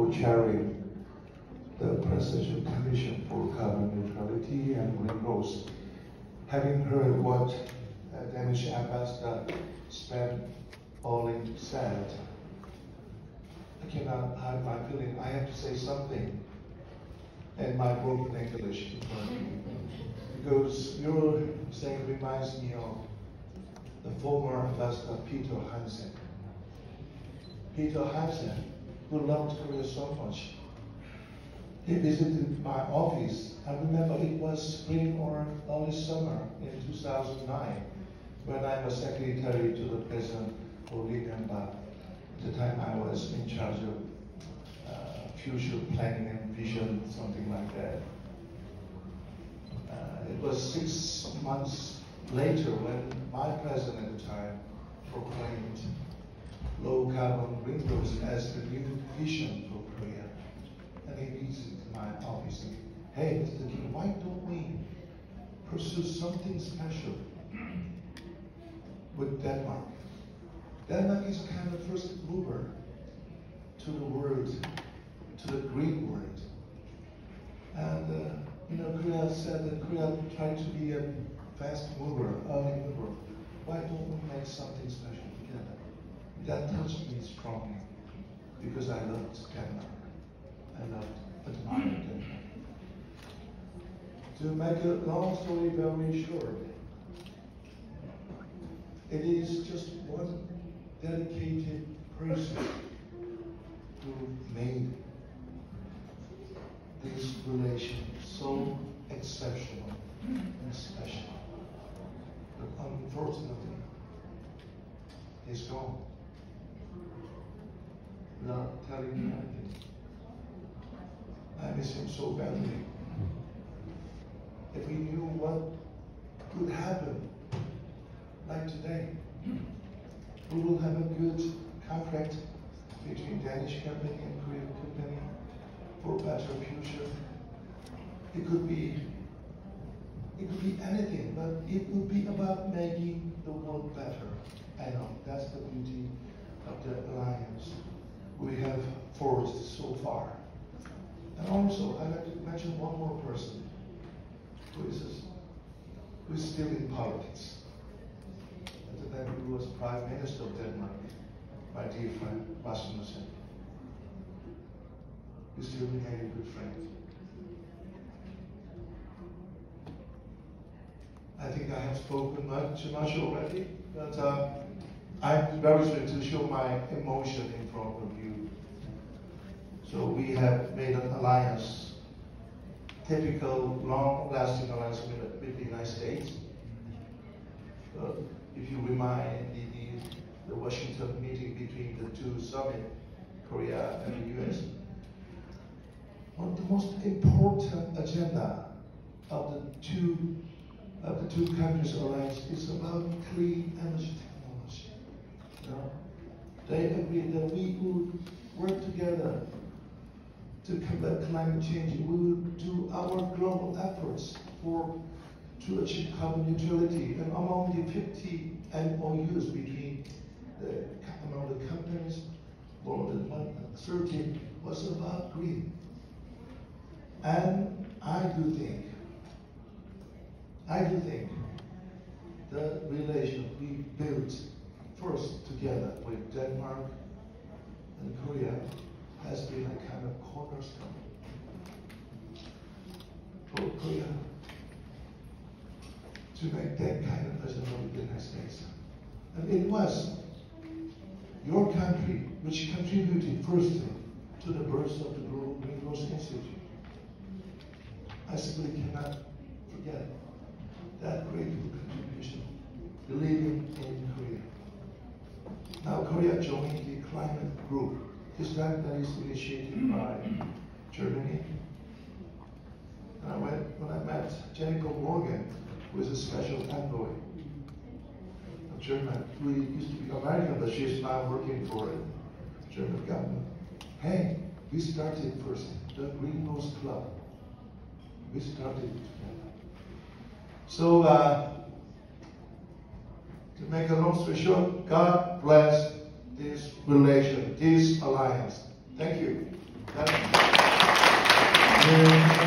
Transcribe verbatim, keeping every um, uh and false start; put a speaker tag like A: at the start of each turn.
A: co-chairing the Presidential Commission for Carbon Neutrality and Green Growth. Having heard what uh, Danish Ambassador Sven Olin said, I cannot hide my feeling. I have to say something in my broken English, because your saying reminds me of the former Ambassador Peter Hansen. Peter Hansen, who loved Korea so much, he visited my office. I remember it was spring or early summer in two thousand nine, when I was secretary to the President for Remember. At the time I was in charge of uh, future planning and vision, something like that. Uh, it was six months later when my president at the time proclaimed low carbon green growth as the new vision for Korea. And he visited my office and, hey, Mister Kim, why don't we pursue something special with Denmark? Denmark is kind of first mover to the world, to the green world. And uh, you know, Korea said that Korea tried to be a fast mover, early mover. Why don't we make something special together? That touched me strongly, because I loved Denmark. I loved, admired Denmark. To make a long story very short, it is just one dedicated person who made this relation so exceptional and special. But unfortunately, he's gone without telling me anything. I miss him so badly. If we knew what could happen, like today, we will have a good contract between Danish company and Korean company for a better future. It could be, it could be anything, but it would be about making the world better. I know, that's the beauty of the alliance we have forged so far. And also, I'd like to mention one more person who is, who is still in politics. At the time, he was Prime Minister of Denmark, my dear friend, Rasmussen. We still remain a good friend. I think I have spoken much, too much already, but uh, I'm very sorry to show my emotion in front of you. So we have made an alliance, typical long-lasting alliance with, with the United States. Uh, if you remind the, the, the Washington meeting between the two summits, Korea and the U S, one of the most important agenda of the two of the two countries' alliance is about clean energy technology. You know? They agreed that we would work together to combat climate change. We would do our global efforts for to achieve carbon neutrality. And among the fifty M O Us between the among the companies, more than one thirty was about green. And I do think, I do think the relation we built first together with Denmark and Korea has been a kind of cornerstone for Korea to make that kind of agenda with the United States. And it was your country which contributed first to the birth of the Global Green Growth Institute. I simply cannot forget that grateful contribution, believing in Korea. Now Korea joined the climate group. This time that is initiated by Germany. And I went, when I met Jennifer Morgan, who is a special envoy of Germany, who used to be American, but she is now working for the German government. Hey, we started first, the Green Growth Club. We started it together. So, uh, to make a long story short, God bless this relation, this alliance. Thank you. you.